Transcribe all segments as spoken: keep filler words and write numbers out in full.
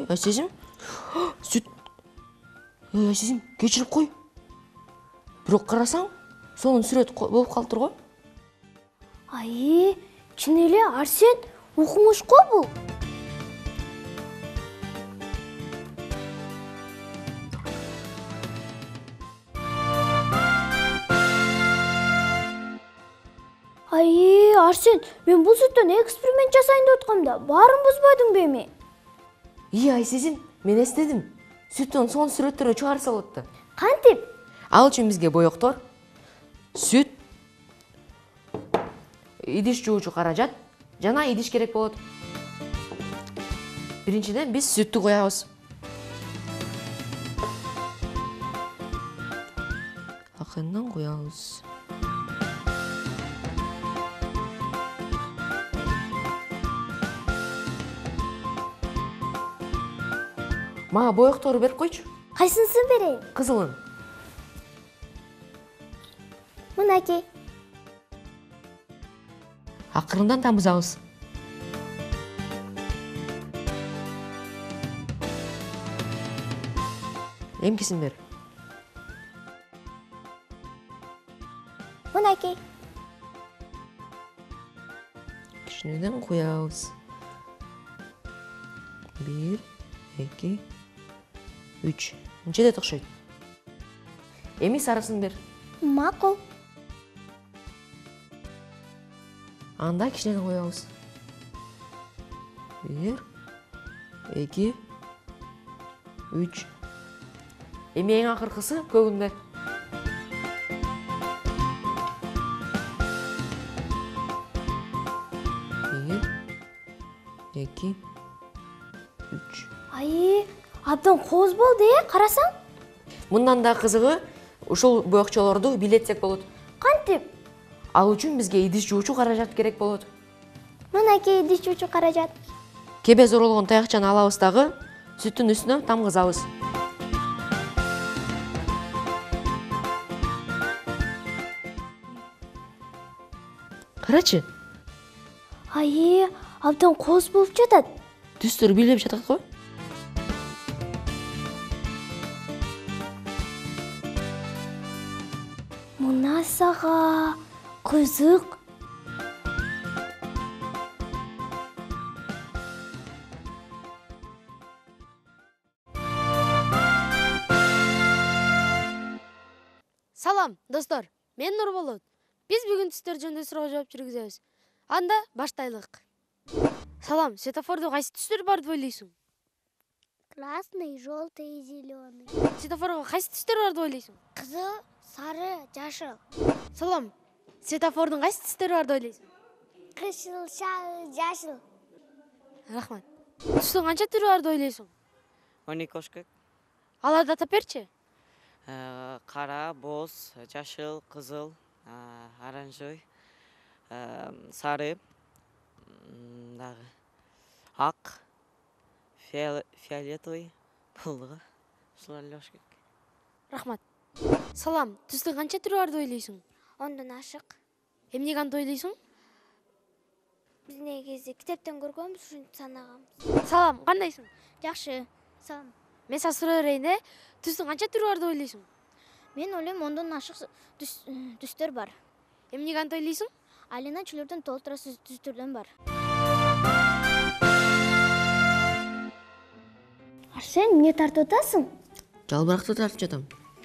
Әсесім? Сүт. Ей, әсесім, кешіріп қой. Бірақ қарасаң, соның сүрет болып қалтыр ғой. Ай, чынеле Арсен оқымыш қой бұл. Ай, Арсен, мен бұл сүттен эксперимент жасайын деп отқамда, барын бұзбадың бе ме? Ие, әсесім, мен естедім. Сүттен соң сүреттері чығар салатты. Қантип? Ал үшін бізге бояқтар, сүт, идиш жуучу қаражат, жана идиш керек болады. Біріншіден біз сүтті қоябыз. Ақырынан қоябыз. Ма бояқтары беріп қойшы. Қайсынсын берейін? Қызылын. Мұнакей. Ақырындан тамызауыз. Емкесін бер. Мұнакей. Кішінеден қояуыз. Бір, екі, үч. Мүнчеде тұқшайды. Емі сарысын бер. Мақұл. Анда кішінеден қояуыз. Бір, екі, үч. Емі ең ақырқысы көгін бер. Бір, екі, үч. Ай, абдан қоз болды, е, қарасаң? Мұндан да қызығы, ушул бояқчаларды билетсек болады. Қантип? Ал үшін бізге идиш жуучу қаражат керек болады. Мұнакей идиш жуучу қаражат. Кебе зоролған таяқчаны алабыздағы, сүттің үстінен тамғызабыз. Қарачы. Ай, абдан қоз болып жатады. Түстер билеп жатады ғой. Мұна саға қызық. Салам, достор. Мен Нұрболот. Біз бүгін түстер жөнінде сұрауға жауап жүргіземіз. Анда баштайлық. Салам, светофорда қайсы түстер бар деп ойлайсың? Красный, желтый и зеленый. Светофорға қайсы түстер бар деп ойлайсың? Қызыл, сары, жашыл. Салам, светофордың қайсы түстер бар деп ойлайсың? Қышыл, жашыл. Рахмат. Түстің қанша түрі бар деп ойлайсың? он екі ошкек. Аларды атап берші. Қара, боз, жашыл, қызыл, оранжевый, сары, ақ, фиолетовый, бұлығы. Шылар ошкек. Рахмат. Салам, түстің қанша түрі бар деп ойлайсың? Ондан ашық. Емне қанды ойлайсың? Біз негізі кітаптан көргенбіз, үшін санағанбыз. Салам, қандайсың? Жақсы. Салам. Мен сасыра берейін, түстің қанша түрі бар деп ойлайсың? Мен ойлаймын, ондан ашық түстер бар. Емне қанды ойлайсың? Алина чүлерден толтырасы түстерден бар. Арсен, не тартып отасың? Жалбырақты тартып жатам.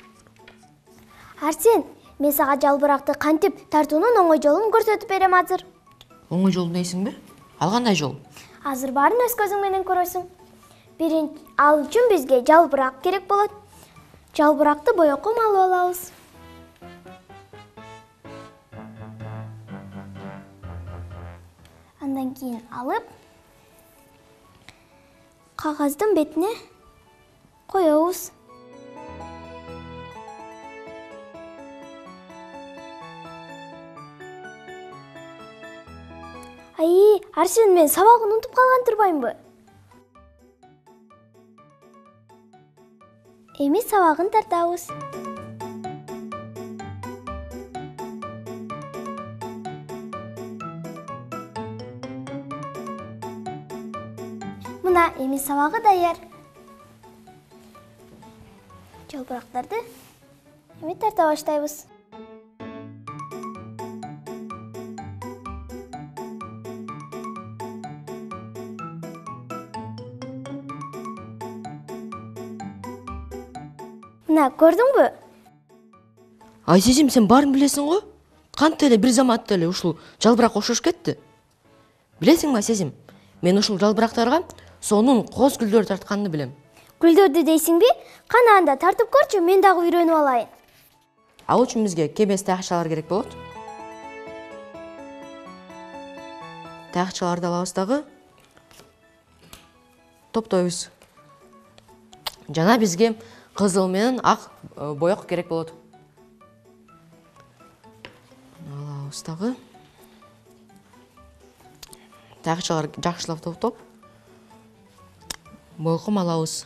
Арсен, мен саға жалбырақты қантип тартуының оңай жолын көрсетіп берем азыр. Оңай жол дейсің бе? Алғандай жол? Азыр барын өз көзіңменен көресің. Бірін ал үшін бізге жалбырақ керек болады. Жалбырақты бояққа алып алабыз. Андан кейін алып, қағаздың бетіне қоябыз. Ай, Арсен, мен сабағын ұмытып қалған тұрбайым ба? Эми сабағын тартабыз. Мына эми сабағы даяр. жалбырактарды эми тарта баштайбыз. Мына көрдүңбү? Айсезим, сен барын билесиң го? Кантип эле бир заматта эле ушул жалбырак окшош кетти? Билесиңби Айсезим, мен ушул жалбырактарга сонун коз гүлдөр тартканды билем. Гүлдөрдү дейсиңби? Кана анда тартып көрчү, мен дагы үйрөнүп алайын. Ал үчүн бизге кебес таякчалар керек болот. Таякчаларды алабыз дагы топтойбуз. Жана бизге кызыл менен ак боек керек болот. Алабыз дагы. Таякчалар жакшылап топтоп боекун алабыз.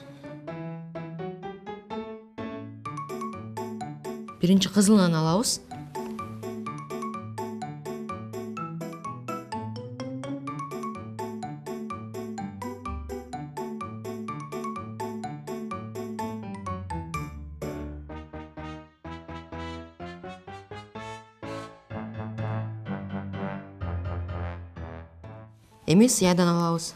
Биринчи кызылынан алабыз. Эми сыядан алабыз.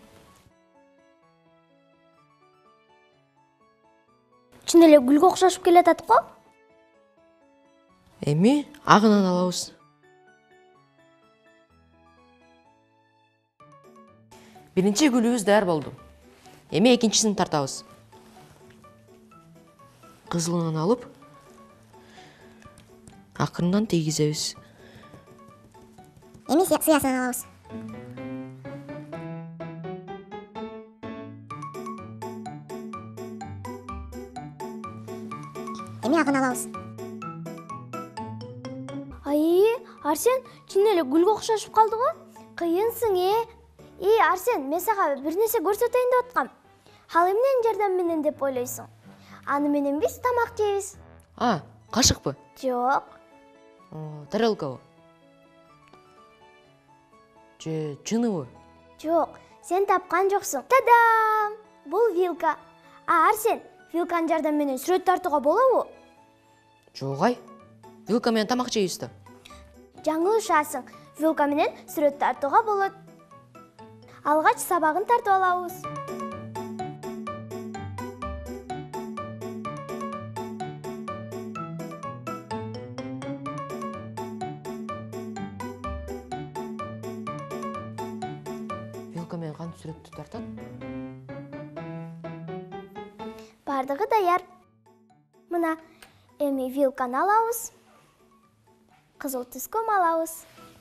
Чын эле гүлгө окшошуп келатат го? Эми агынан алабыз. Биринчи гүлүбүз даяр болду. Эми экинчисин тартабыз. Кызылынан алып, акырындан тийгизебиз. Эми сыясынан алабыз. Эми агын алабыз. Ай, Арсен, чын эле гүлгө окшошуп калды го? Кыйынсың, э? И, Арсен, мен сага бир нерсе көрсөтөйүн деп аткам. Ал эмненин жардамы менен деп ойлойсуң? Аны менен биз тамак жейбиз. А, кашыкпы? Жок. Тарелкабы? Же чыныбы? Жок, сен тапкан жоксуң. Тадам! Бул вилка. А, Арсен, вилканын жардамы менен сүрөт тартууга болобу? Жок ай. Вилка менен тамак жейбиз да. Жаңылышасың. Вилка менен сүрөт тартууга болот. Алгач сабагын тартып алабыз. Вилка менен кантип сүрөттү тартат? Бардыгы даяр. Мына эми вилканы алабыз. Кызыл түскө алабыз.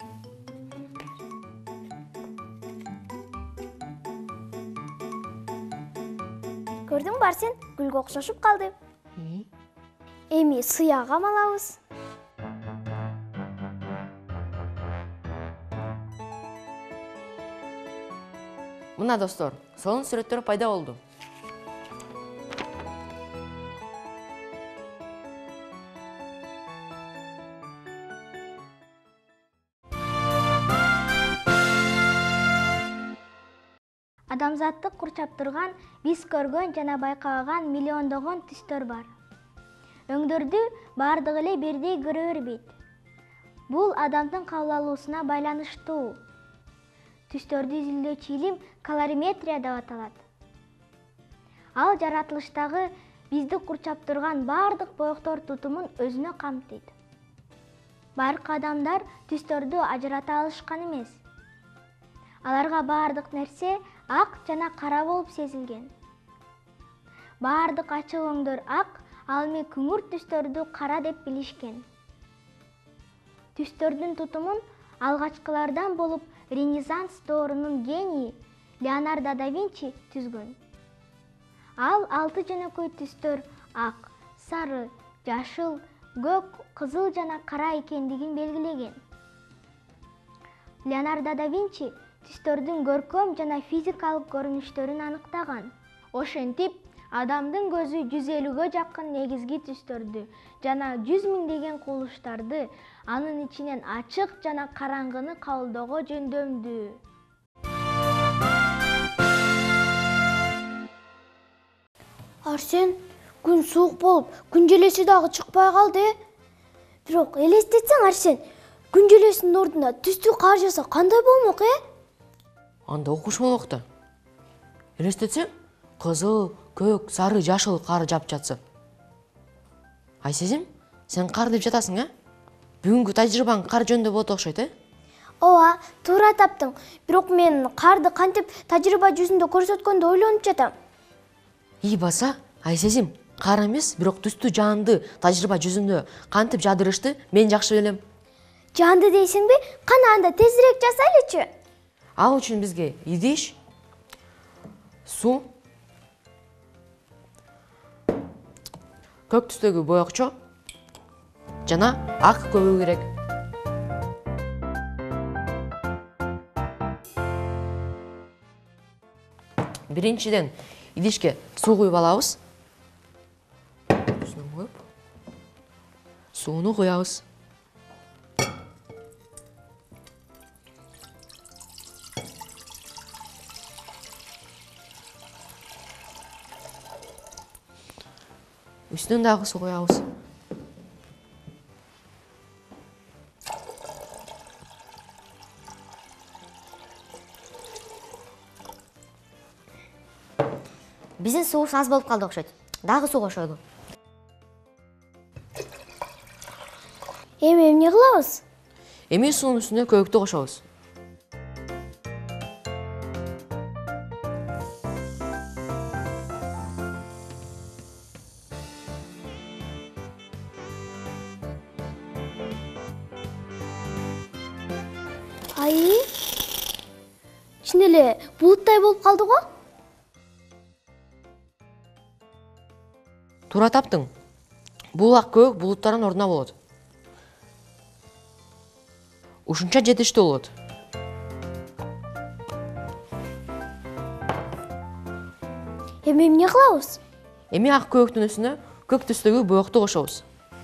Көрдүңбү, Арсен, гүлгө окшошуп калды. Эми сыяга алабыз. Мына достор, сонун сүрөттөр пайда болду. Адамзатты курчап турган, биз көргөн жана байкабаган миллиондогон түстөр бар. Өңдөрдү бардыгы эле бирдей көрө бербейт. Бул адамдын кабыл алуусуна байланыштуу. Түстөрдү изилдөөчү илим колориметрия деп аталат. Ал жаратылыштагы бизди курчап турган бардык боектор тутумун өзүнө камтыйт. Байыркы адамдар түстөрдү ажырата алышкан эмес. Аларга бардык нерсе ак жана кара болуп сезилген. Бардык ачык өңдөр ак, ал эми күңүр түстөрдү кара деп билишкен. Түстөрдүн тутумун алгачкылардан болуп Ренессанс доорунун гении Леонардо да Винчи түзгөн. Ал алты жөнөкөй түстөр ак, сары, жашыл, көк, кызыл жана кара экендигин белгилеген. Леонардо да Винчи түстөрдүн көркөм жана физикалык көрүнүштөрүн аныктаган. Ошентип, адамдын көзү жүз элүүгө жакын негизги түстөрдү жана жүз миңдеген кубулуштарды, анын ичинен ачык жана караңгыны кабылдоого жөндөмдүү. Арсен, Күн суық болып, күн желесі дағы шықпай қалды. Бирок элестетсең Арсен, күн желесінің ордuna түстүү кар жаса кандай болмок, э? Анда окуш болмок да. Элестетсең, кызыл, көк, сары, жашыл кар жап жатса. Айсезим, сен кар деп жатасың, э? Бүгүнкү тажрыйбаң кар жөнүндө болот окшойт, э? Ооба, туура таптың. Бирок мен карды кантип тажрыйба жүзүндө көрсөткөндү ойлонуп жатам. И баса, Айсезим, кар эмес, бирок түстүү жанды тажрыйба жүзүндө кантип жадырышты мен жакшы билем. Жанды дейсиңби? Кана анда тезирээк жасайлычы. Ал үчүн бизге идиш, суу, көк түстөгү боекчо жана ак көбүгү керек. Биринчиден идишке суу куюп алабыз. Сууну куябыз. Үстүнөн дагы суу куябыз. Биздин суубуз аз болуп калды окшойт. Дагы суу кошолу. Эми эмне кылабыз? Эми суунун үстүнө көктү кошобуз. Ай, чын эле булуттай болуп калды го? Туура таптың. Бул ак көк булуттардын ордуна болот. Ушунча жетиштүү болот. Эми эмне кылабыз? Эми ак көктүн үстүнө көк түстөгү боекту кошобуз.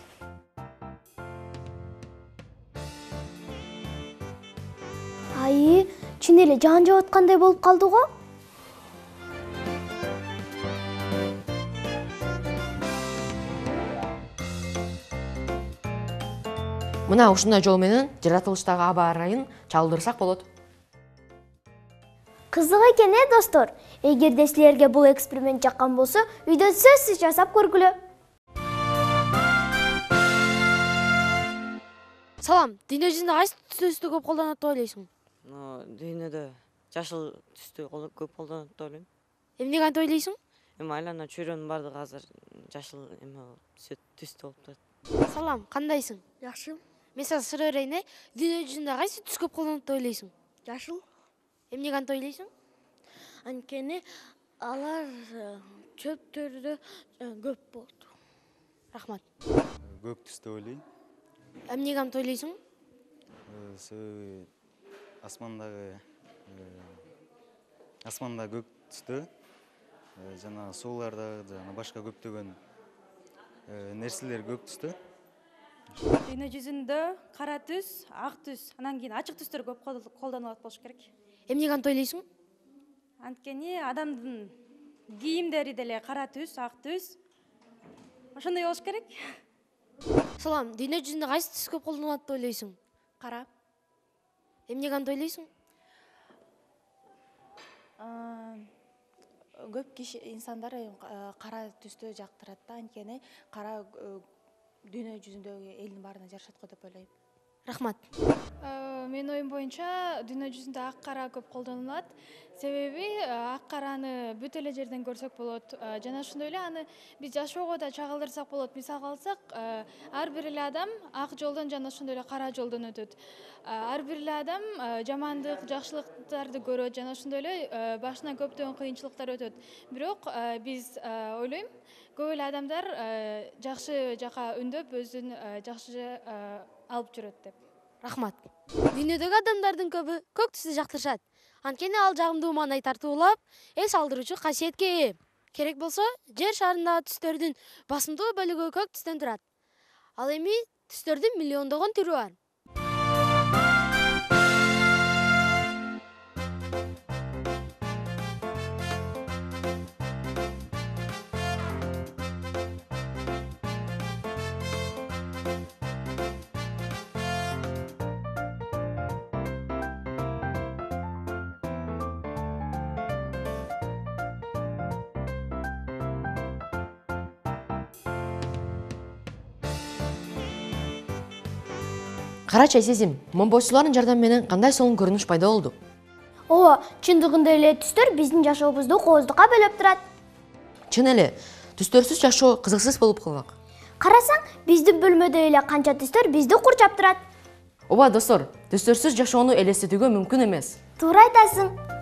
Ай, чын эле жан жап аткандай болуп калды го? Мына ушундай жол менен жаратылыштагы аба ырайын чалдырсак болот. Кызык экен, э, достор. Эгерде силерге бул эксперимент жаккан болсо, үйдө сөзсүз жасап көргүлө. Салам, дүйнө жүзүндө кайсы түстү көп колдонот деп ойлойсуң? Ну, дүйнөдө жашыл түстү көп колдонот деп ойлойм. Эмнеге антип ойлойсуң? Эми айлана чөйрөнүн баардыгы азыр жашыл эме түстүү болуп турат. Салам, кандайсың? Жакшы. Мен сага суроо берейин, э? Дүйнө жүзүндө кайсы түс көп колдонот деп ойлойсуң? Жашыл. Эмнеге антип ойлойсуң? Анткени алар чөптөрдө көп болот. Рахмат. Көк түс деп ойлойм. Эмнеге антип ойлойсуң? Себеби асмандагы асманда көк түстө жана сууларда жана башка көптөгөн нерселер көк түстө. Дүйнө жүзүндө кара түс, ак түс, анан кийин ачык түстөр көп колдонулат болуш керек. Эмнеге антип ойлойсуң? Анткени адамдын кийимдери деле кара түс, ак түс. Ошондой болуш керек. Салам, дүйнө жүзүндө кайсы түс көп колдонулат деп ойлойсуң? Кара. Эмнеге антип ойлойсуң? Көп киши инсандар кара түстү жактырат да, анткени кара дүйнө жүзүндөгү элдин баарына жашат го деп ойлойм. Рахмат. Менин оюм боюнча дүйнө жүзүндө ак кара көп колдонулат. Себеби ак караны бүт эле жерден көрсөк болот. Жана ошондой эле аны биз жашоого да чагылдырсак болот. Мисалга алсак, ар бир эле адам ак жолдон жана ошондой эле кара жолдон өтөт. Ар бир эле адам жамандык, жакшылыктарды көрөт жана ошондой эле башынан көптөгөн кыйынчылыктар өтөт. Бирок биз ойлойм, көп эле адамдар жакшы жака үндөп, өзүн жакшы алып жүрөт деп. Рахмат. Дүйнөдөгү адамдардын көбү көк түстү жактырышат. Анткени ал жагымдуу маанай тартуулап, эс алдыруучу касиетке ээ. Керек болсо, жер шарындагы түстөрдүн басымдуу бөлүгү көк түстөн турат. Ал эми түстөрдүн миллиондогон түрү бар. Карачы Айсезим, момбойсулардын жардамы менен кандай сонун көрүнүш пайда болду? Ооба, чындыгында эле түстөр биздин жашообузду кооздукка бөлөп турат. Чын эле, түстөрсүз жашоо кызыксыз болуп калмак. Карасаң, биздин бөлмөдө эле канча түстөр бизди курчап турат. Ооба достор, түстөрсүз жашоону элестетүүгө мүмкүн эмес. Туура айтасың.